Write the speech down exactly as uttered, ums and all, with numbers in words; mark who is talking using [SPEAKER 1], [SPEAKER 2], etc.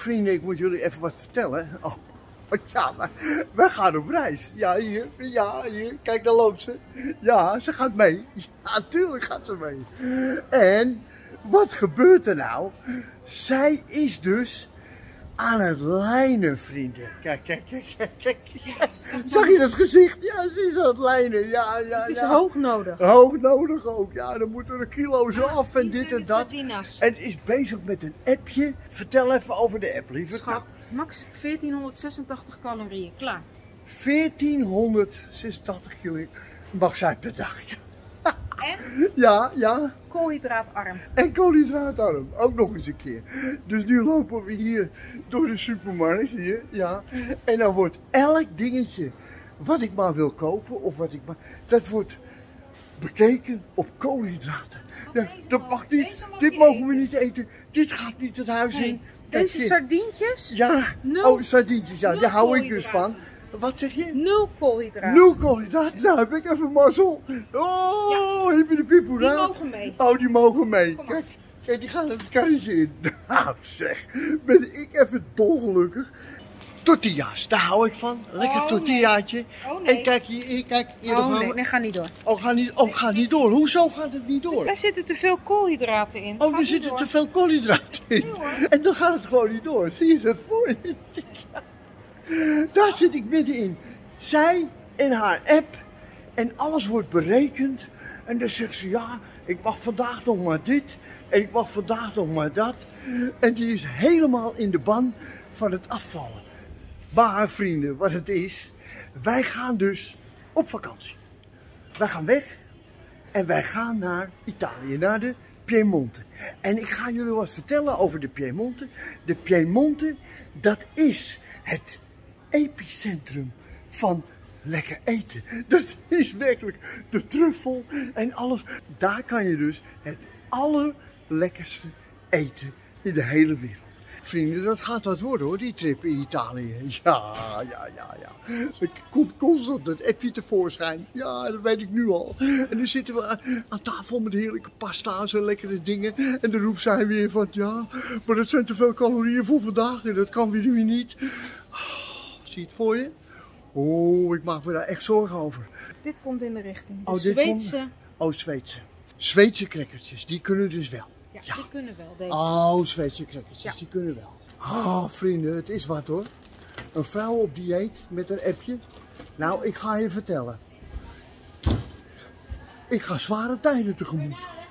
[SPEAKER 1] vrienden, ik moet jullie even wat vertellen. Oh, ja, maar we gaan op reis. Ja, hier, ja, hier, kijk, daar loopt ze. Ja, ze gaat mee. Ja, natuurlijk gaat ze mee. En wat gebeurt er nou? Zij is dus aan het lijnen, vrienden. Kijk, kijk, kijk, kijk, kijk. Zag je dat gezicht? Ja, ze is aan het lijnen. Ja, ja,
[SPEAKER 2] het is
[SPEAKER 1] ja.
[SPEAKER 2] hoog nodig.
[SPEAKER 1] Hoog nodig ook. Ja, dan moeten er kilo's
[SPEAKER 2] Ah,
[SPEAKER 1] af en dit en dat.
[SPEAKER 2] Sardinas.
[SPEAKER 1] En is bezig met een appje. Vertel even over de app, lieve.
[SPEAKER 2] Schat, max veertienhonderdzesentachtig calorieën. Klaar.
[SPEAKER 1] veertienhonderdzesentachtig kilo mag zij per dag.
[SPEAKER 2] En
[SPEAKER 1] Ja, ja.
[SPEAKER 2] koolhydraatarm.
[SPEAKER 1] En koolhydraatarm, ook nog eens een keer. Dus nu lopen we hier door de supermarkt, hier, ja. En dan wordt elk dingetje wat ik maar wil kopen, of wat ik maar, dat wordt bekeken op koolhydraten. Ja, dat mag niet, dit mogen we niet eten, dit gaat niet het huis in.
[SPEAKER 2] Deze sardientjes?
[SPEAKER 1] Ja,
[SPEAKER 2] Nul,
[SPEAKER 1] oh sardientjes, ja, daar hou ik dus van. Wat zeg je?
[SPEAKER 2] Nul koolhydraten.
[SPEAKER 1] Nul koolhydraten, nou heb ik even mazzel. Oh,
[SPEAKER 2] Ja.
[SPEAKER 1] heb je de pipoe?
[SPEAKER 2] Die mogen mee.
[SPEAKER 1] Oh, die mogen mee.
[SPEAKER 2] Kom maar.
[SPEAKER 1] Kijk, kijk, die gaan het karretje in. Nou zeg, ben ik even dolgelukkig. Tortilla's, daar hou ik van. Lekker
[SPEAKER 2] Oh,
[SPEAKER 1] tortillaatje.
[SPEAKER 2] nee. Oh, nee.
[SPEAKER 1] En kijk hier, hier kijk. Hier
[SPEAKER 2] Oh
[SPEAKER 1] gaan
[SPEAKER 2] nee,
[SPEAKER 1] we-
[SPEAKER 2] nee, ga niet door.
[SPEAKER 1] Oh, ga niet, oh, ga niet door. Hoezo gaat het niet door?
[SPEAKER 2] Daar zitten te veel koolhydraten in.
[SPEAKER 1] Oh,
[SPEAKER 2] Ga
[SPEAKER 1] er
[SPEAKER 2] niet
[SPEAKER 1] zitten
[SPEAKER 2] door.
[SPEAKER 1] te veel koolhydraten in.
[SPEAKER 2] Ja, hoor.
[SPEAKER 1] En dan gaat het gewoon niet door. Zie je dat voor je? Daar zit ik middenin. Zij en haar app. En alles wordt berekend. En dan zegt ze, ja, ik mag vandaag nog maar dit. En ik mag vandaag nog maar dat. En die is helemaal in de ban van het afvallen. Maar vrienden, wat het is. Wij gaan dus op vakantie. Wij gaan weg. En wij gaan naar Italië, naar de Piemonte. En ik ga jullie wat vertellen over de Piemonte. De Piemonte, dat is het epicentrum van lekker eten. Dat is werkelijk de truffel en alles. Daar kan je dus het allerlekkerste eten in de hele wereld. Vrienden, dat gaat wat worden hoor, die trip in Italië. Ja, ja, ja, ja. Er komt constant het appje tevoorschijn. Ja, dat weet ik nu al. En dan zitten we aan, aan tafel met heerlijke pasta's en lekkere dingen. En dan roept zij weer van, ja, maar dat zijn te veel calorieën voor vandaag. En dat kan weer nu niet. Oh, zie je het voor je? Oh, ik maak me daar echt zorgen over.
[SPEAKER 2] Dit komt in de richting. De
[SPEAKER 1] Oh, dit
[SPEAKER 2] Zweedse.
[SPEAKER 1] komt- Oh, Zweedse. Zweedse crackertjes, die kunnen dus wel.
[SPEAKER 2] Ja,
[SPEAKER 1] Ja.
[SPEAKER 2] die kunnen wel deze.
[SPEAKER 1] Oh, Zweedse crackertjes,
[SPEAKER 2] Ja.
[SPEAKER 1] die kunnen wel. Oh, vrienden, het is wat hoor. Een vrouw op dieet met een appje. Nou, ik ga je vertellen. Ik ga zware tijden tegemoet.